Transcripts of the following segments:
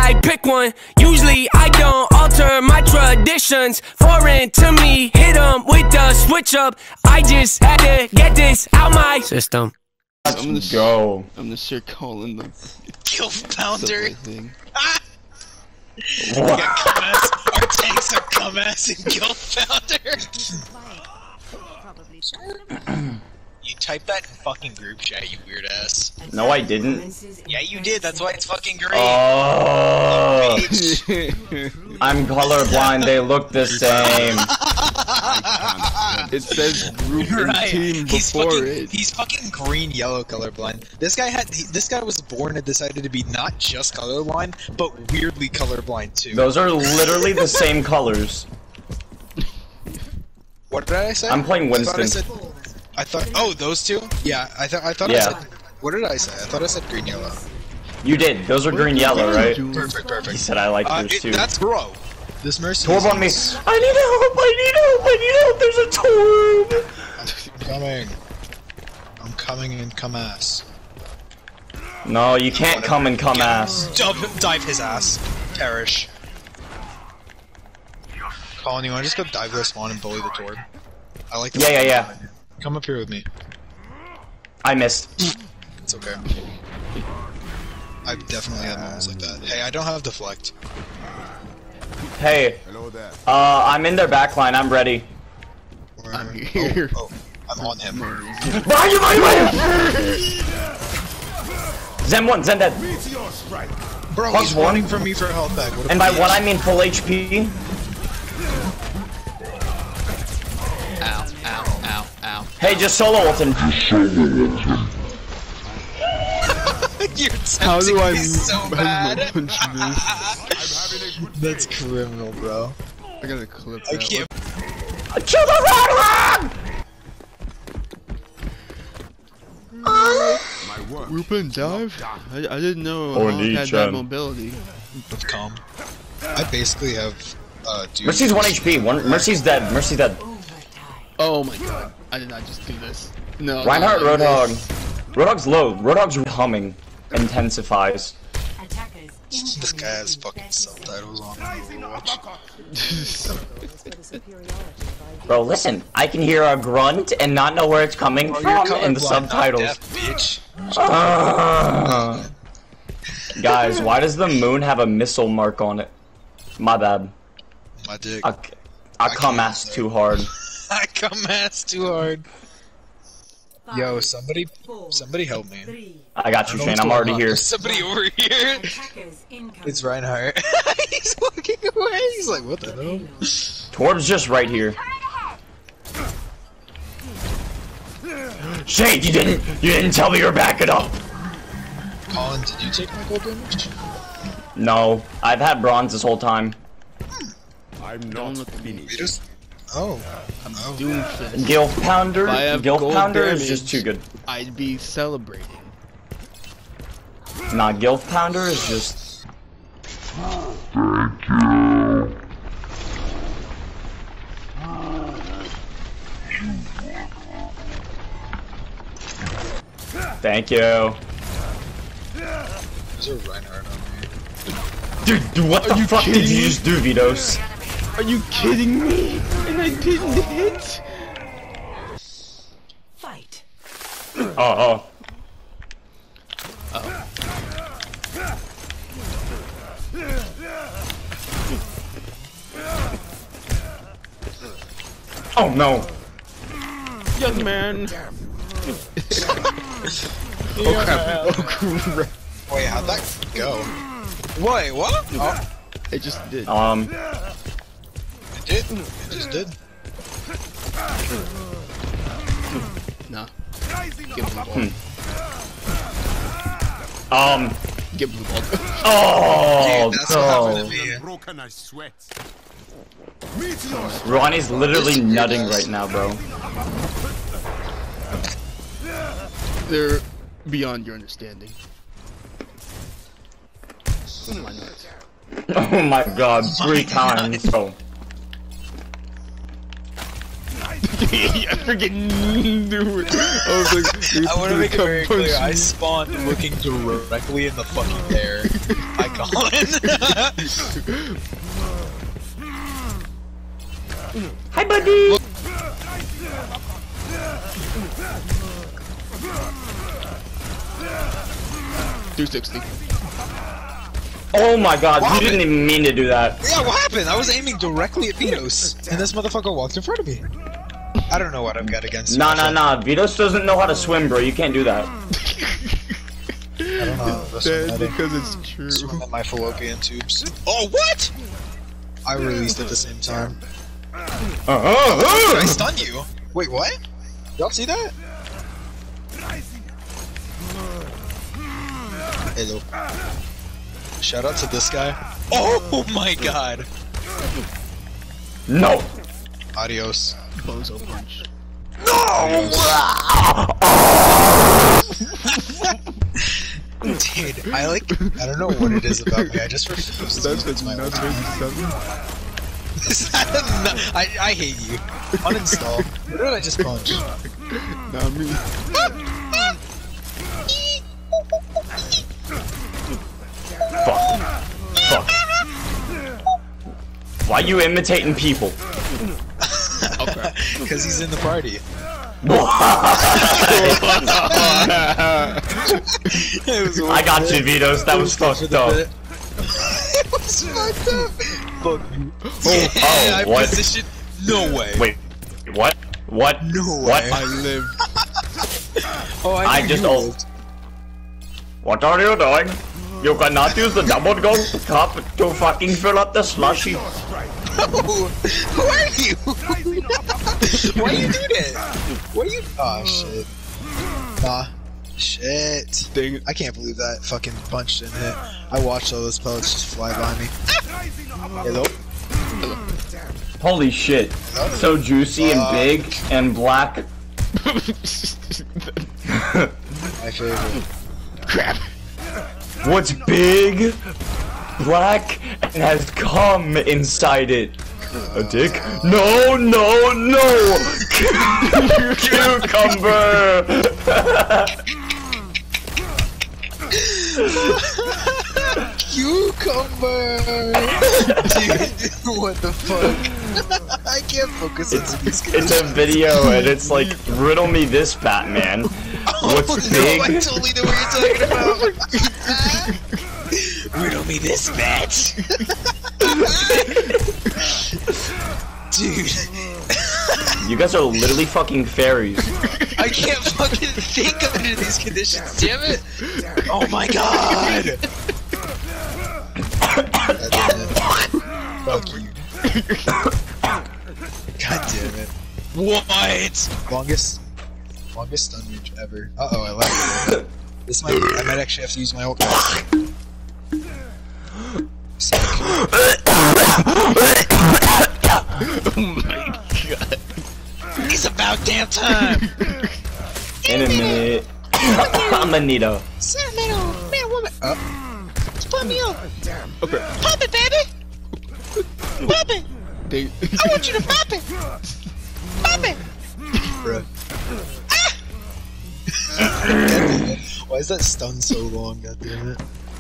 I pick one. Usually I don't alter my traditions. Foreign to me, hit 'em with the switch up. I just had to get this out my system. I'm gonna start calling them Gilf Pounder. What? Our tanks are Cum-ass and Gilf Pounder. You typed that in fucking group chat, you weird ass. No, I didn't. Yeah, you did. That's why it's fucking great. Oh, I'm colorblind. They look the same. It says group and team before it. He's fucking green yellow colorblind. This guy was born and decided to be not just colorblind, but weirdly colorblind too. Those are literally the same colors. What did I say? I'm playing Winston. I thought. Oh, those two? Yeah, I thought. Yeah. I said. What did I say? I thought I said green yellow. You did. Those are green yellow, right? Perfect. He said I like yours too. That's bro. This Mercy. Torb on me. I need help. There's a Torb. I'm coming and come ass. No, you can't come and come ass. Dive his ass. Perish. Colin, you wanna just go dive their spawn and bully the Torb? I like the Yeah. Come up here with me. I missed. It's okay. I've definitely had moments like that. Hey, I don't have deflect. Hey. I'm in their backline. I'm ready. I'm here. Oh, I'm on him. Behind you! Zen 1, Zen dead. Bro, Plus he's one. running from me for a health bag. What a And by bitch. 1 I mean full HP. Ow. Hey, just solo ult him. You're How do I so bad. punch this? That's criminal, bro. I gotta clip I that. can't. Kill the Roadhog! Group and dive? I didn't know Or I had Lee-chan. that mobility. With calm. I basically have dude. Mercy's 1 HP. Mercy's dead. Mercy's dead. Oh my god. I did not just do this. No. Reinhardt, no, Roadhog. Roadhog's low. Roadhog's humming. Intensifies. This guy has fucking subtitles on Overwatch. Bro, listen. I can hear a grunt and not know where it's coming from in the Colorblind, not subtitles. deaf, bitch. Guys, why does the moon have a missile mark on it? My bad. My dick. I come ass too hard. I come ass too hard. Yo, somebody help me. I got you, Shane. I'm already here. There's somebody over here. It's Reinhardt. He's walking away. He's like, what the hell? Torb's just right here. Shane, you didn't tell me you're backing up. Colin, did you take my gold damage? No, I've had bronze this whole time. I'm not finished. Oh. I'm doomfist. Gilf Pounder. If I have Gilf gold Pounder is damage, just too good. I'd be celebrating. Nah, Gilf Pounder is just. Thank you. There's a Reinhardt on me. Dude, what the fuck did you just do, Vitos? Are you kidding me? And I didn't hit? Fight. Oh. Oh no. Young man. Oh crap. Wait, how'd that go? Wait, what? Oh, It just did. it did. It just did. Nah. Get blue ball. Get blue ball. Oh, Dude, that's what happened to me. Broken, I sweat. Ronnie's literally nutting right now, bro. They're beyond your understanding. Oh my nuts. Oh my god, 3 times. Oh. I freaking knew it. I was like, I want to make it very clear. I spawned looking directly in the fucking air. Icon. Hi, buddy. 260. Oh my god, What you didn't even mean to do that. Yeah, what happened? I was aiming directly at Vitos, and this motherfucker walked in front of me. I don't know what I've got against Nah. Vitos doesn't know how to swim, bro. You can't do that. I don't know. That's because it's true. Swim in my fallopian tubes. Oh, what? I released at the same time. Did I stun you? Wait, what? Y'all see that? Hello. Shout out to this guy. Oh my god. No. Adios. Bozo punch. Dude, I don't know what it is about me. I just refuse to That's use my not ultimate. 87. I hate you. Uninstall. What did I just punch? Not me. Fuck. Why you imitating people? Okay. Because he's in the party. I got you, Vitos. That was fucked up. It was fucked up. Fuck you. Oh, I what? positioned. No way. Wait, what? What? No What? way. I live. Oh, I knew just you ult. lived. What are you doing? You cannot use the double gold cup to fucking fill up the slushy. Who are you? Why you do that? Why you? Oh shit. Nah. Shit. Dang it. I can't believe that fucking punch didn't hit. I watched all those pellets just fly by me. Hello? Holy shit. So juicy and big and black. My favorite. Crap. What's big, black, and has cum inside it? A dick? No! Cucumber! Cucumber! Dude, what the fuck? I can't focus on these It's a video and it's like, riddle me this, Batman. What's big? No, I totally know what you're talking about. Riddle me this, bitch. Dude. You guys are literally fucking fairies. I can't fucking think under these conditions, damn it! Oh my god! Fuck you. God damn it. What? Longest stun reach ever. Uh-oh, I like it. This might I might actually have to use my ult. Sick. Oh my god. It's about damn time! In a minute. I'm a Nito. Man, woman. Just put me up. Okay. Pop it, baby! Pop it! They I want you to pop it! Pop it! Bruh. Why is that stun so long, goddammit?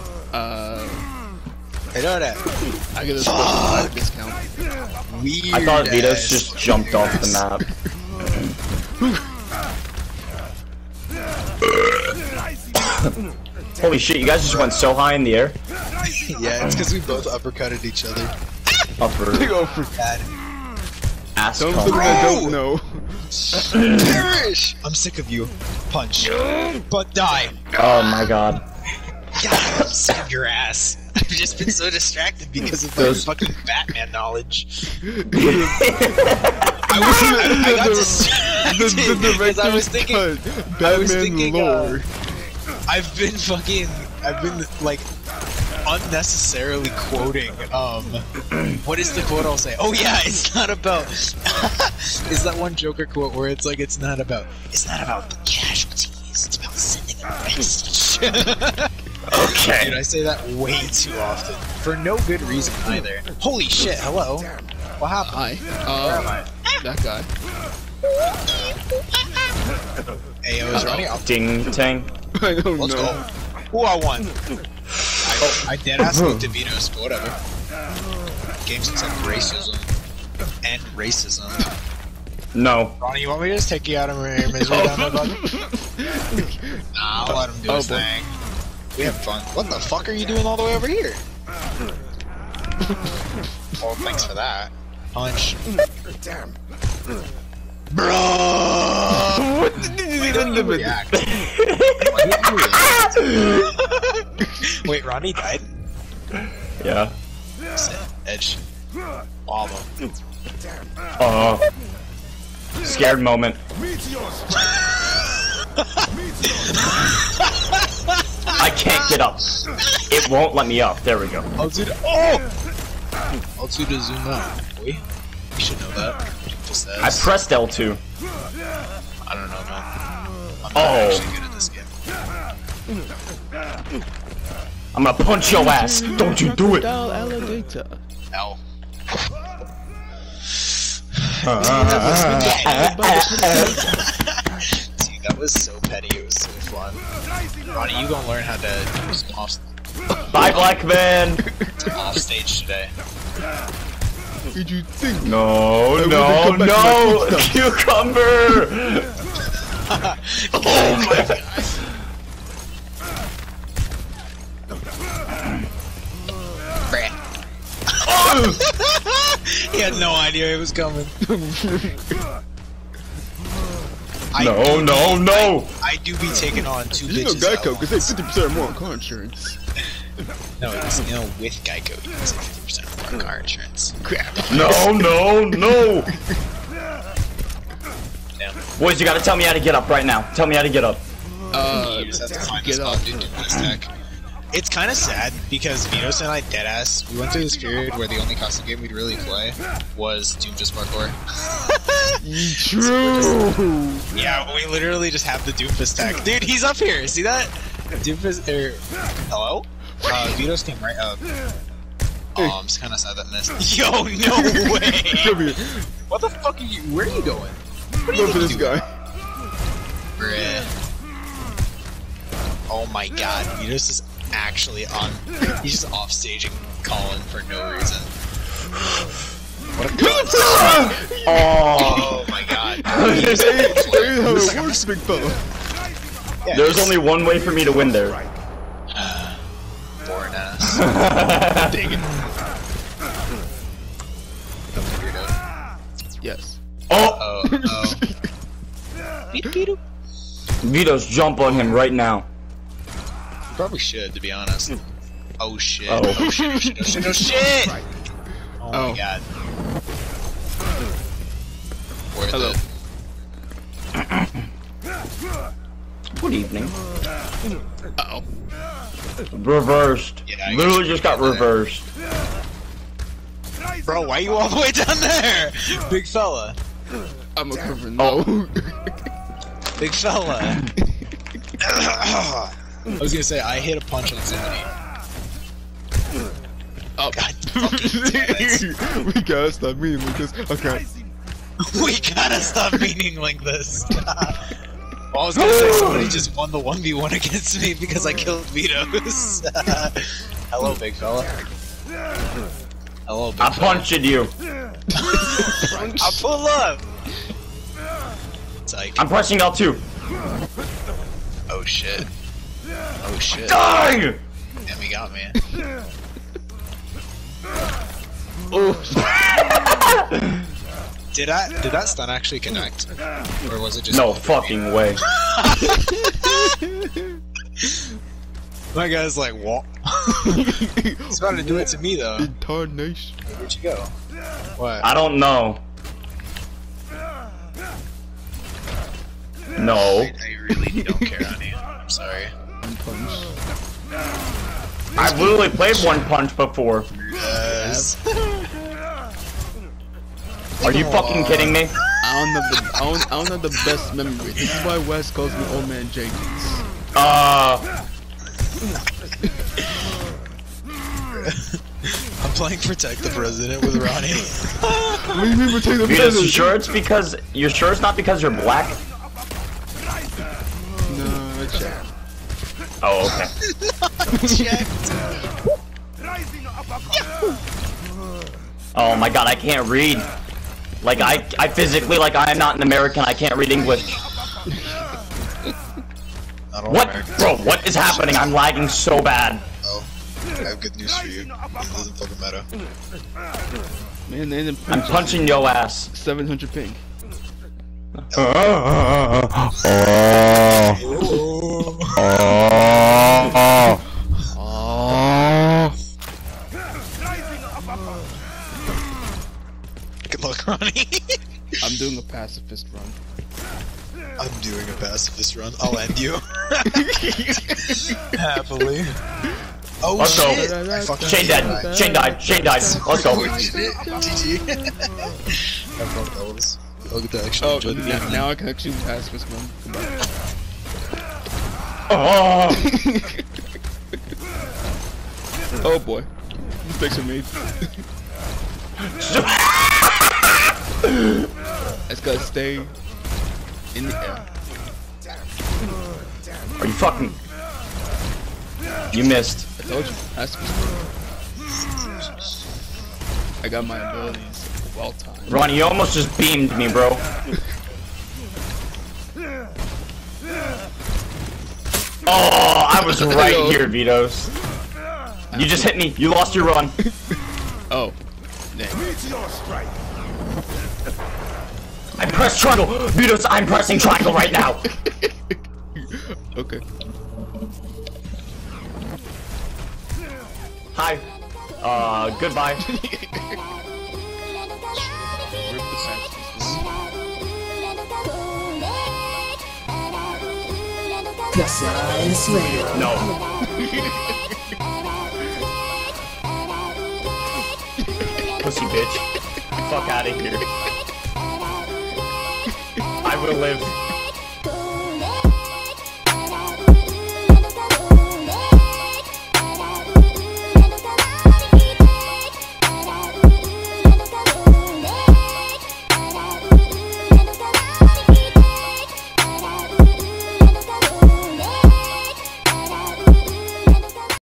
Hey, know that. I get a special discount. Weird. I thought Vitos ass. just jumped off the map. Holy shit, you guys just went so high in the air. Yeah, it's because we both uppercutted each other. Upper Go for Bad. ass something cum. I don't know. Perish! I'm sick of you. Punch. But die. Oh my god. God, I'm sick of your ass. I've just been so distracted because of Those- my fucking Batman knowledge. I got distracted because I was thinking, Batman lore. I've been like unnecessarily quoting what is the quote I'll say? Oh yeah, it's not about is that one Joker quote where it's like it's not about the casualties, it's about sending a message. Okay. Dude, I say that way too often. For no good reason either. Holy shit, hello. What happened? Hi. Where am I? That guy. Ayo is running out. Ding tang. I don't Let's know. go. Ooh, I won. I deadass looked at Vito's, but whatever. Games accept racism. And racism. No. Ronnie, you want me to just take you out of your misery down there, bud? Nah, I'll let him do his thing. We have fun. What the fuck are you doing all the way over here? Well, thanks for that. Punch. Damn. Bro! What did you even do with that? Wait, Ronnie died? Yeah. Edge. Lava. Scared moment. I can't get up. It won't let me up. There we go. L2 to zoom out. Boy, you should know that. Just as. I pressed L2. I don't know, man. I'm not Oh. actually good at this game. I'm gonna punch your ass. Don't you do it. Down alligator. L. Dude, that was so petty. It was so fun. Ronnie, you gonna learn how to do some Bye, black man. off stage today. Did you think? No, I no, wouldn't come back no. to my Cucumber. Oh my god. He had no idea it was coming. No. I do be taking on two You know bitches. Geico, at because once. they 50% more on car insurance. No, it's, you know, with Geico, you can save 50% more car insurance. Crap. No. Damn. Boys, you gotta tell me how to get up right now. Tell me how to get up. You just have to find the get spot, up. dude, do this tech. It's kind of sad because Vitos and I, deadass, we went through this period where the only custom game we'd really play was Doom Just Parkour. True. Yeah, we literally just have the Doomfist tech. Dude, he's up here. See that? Doomfist. Hello? Vitos came right up. Oh, I'm just kind of sad that missed. Yo, no way! Come here. What the fuck are you? Where are you going? What Go for this guy. Bruh. Oh my god, Vitos is actually on. He's just off staging Colin for no reason. What a Oh my god. There you how it works, big fella. Yeah, There's only one way for me to win there. boring ass. Digging. Yes. Oh! Vitos, jump on him right now. Probably should, to be honest. Oh shit. Oh. Oh shit, oh shit, oh shit, oh shit! Oh my god. Worth Hello. it. Good evening. Uh-oh. Reversed. Yeah, I Literally guess just got you can get there. reversed. Bro, why are you all the way down there? Big fella. I'm a cover. No. Big fella. I was gonna say, I hit a punch on somebody. Oh. God fucking damn it. We gotta stop mean because okay. We gotta stop meaning like this. Well, I was gonna say somebody just won the 1v1 against me because I killed Vitos. Hello, big fella. Hello, big I fella. punched you. I'll pull up. Psych. I'm pressing L2. Oh shit. Oh shit. Die! Damn, he got me. Oh. Did that stun actually connect? Or was it just No fucking way. My guy's like, what? He's about to do it to me though. Incarnation. Where'd you go? What? I don't know. No. I really don't care, honey. I'm sorry. Punch. I've literally played one punch before. Yes. Are you fucking kidding me? I don't have the best memory. This is why Wes calls me Old Man Jenkins. I'm playing Protect the President with Ronnie. What do you mean protect the Vitos, president? you're sure it's not because you're black? No, check. Oh, okay. Oh my god, I can't read. Like, I physically, like, I am not an American, I can't read English. What? Bro, what is happening? I'm lagging so bad. Oh, I have good news for you. It doesn't fucking matter. Man, they didn't I'm punching yo ass. 700 ping. Good luck, Ronnie. I'm doing a pacifist run. I'm doing a pacifist run. I'll end you. Happily. Oh Let's go. shit! I fucked Shane dead. Shane died. Shane died. Let's go. Oh shit! GG. I fucked those. I'll get the action. Oh, now I can actually pacifist run. Goodbye. Oh. Oh boy. Thanks for me. I just gotta stay in the air. Are you fucking... You missed. I told you, pacifist run. I got my abilities well timed. Ronnie, you almost just beamed me, bro. Oh, I was right here, Vitos. You just hit me. You lost your run. Oh. Dang. I pressed triangle. Vitos, I'm pressing triangle right now. Okay. Hi. Goodbye. No. Pussy bitch. Fuck out of here. I would've lived.